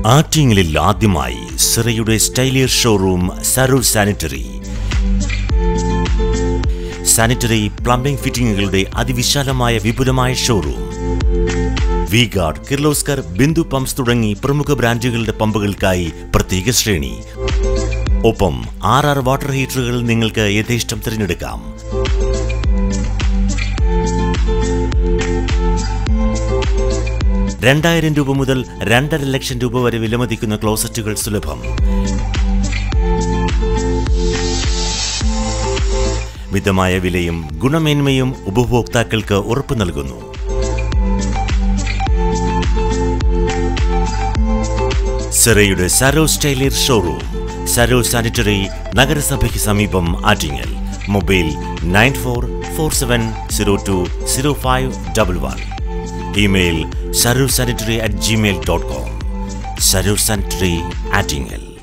ആറ്റിങ്ങലിൽ ആദ്യമായി സിറയുടെ സ്റ്റൈലിയർ ഷോറൂം സരൂർ സാനിറ്ററി പ്ലംബിംഗ് ഫിറ്റിംഗുകളുടെ അതിവിശാലമായ വിപുലമായ ഷോറൂം. വി-ഗാർഡ്, കിർലോസ്കർ, ബിന്ദു പമ്പ്സ് തുടങ്ങി പ്രമുഖ ബ്രാൻഡുകളുടെ പമ്പുകൾക്കായി പ്രത്യേക ശ്രേണി. ഒപ്പം 6 വാട്ടർ ഹീറ്ററുകൾ നിങ്ങൾക്ക് യഥേഷ്ടം തിരഞ്ഞെടുക്കാം. രൂപ മുതൽ 2.5 ലക്ഷം രൂപ വരെ വിലമതിക്കുന്ന ക്ലോസറ്റുകൾ സുലഭം. മിതമായ വിലയും ഗുണമേന്മയും ഉപഭോക്താക്കൾക്ക് ഉറപ്പു നൽകുന്നു. സിറയുടെ സരൂർ സ്റ്റൈലിയർ ഷോറൂം, സരൂർ സാനിറ്ററി, നഗരസഭയ്ക്ക് സമീപം, Attingal. Mobile 9447020511. Email sarursanitary@gmail.com. Sarur Sanitary, Attingal.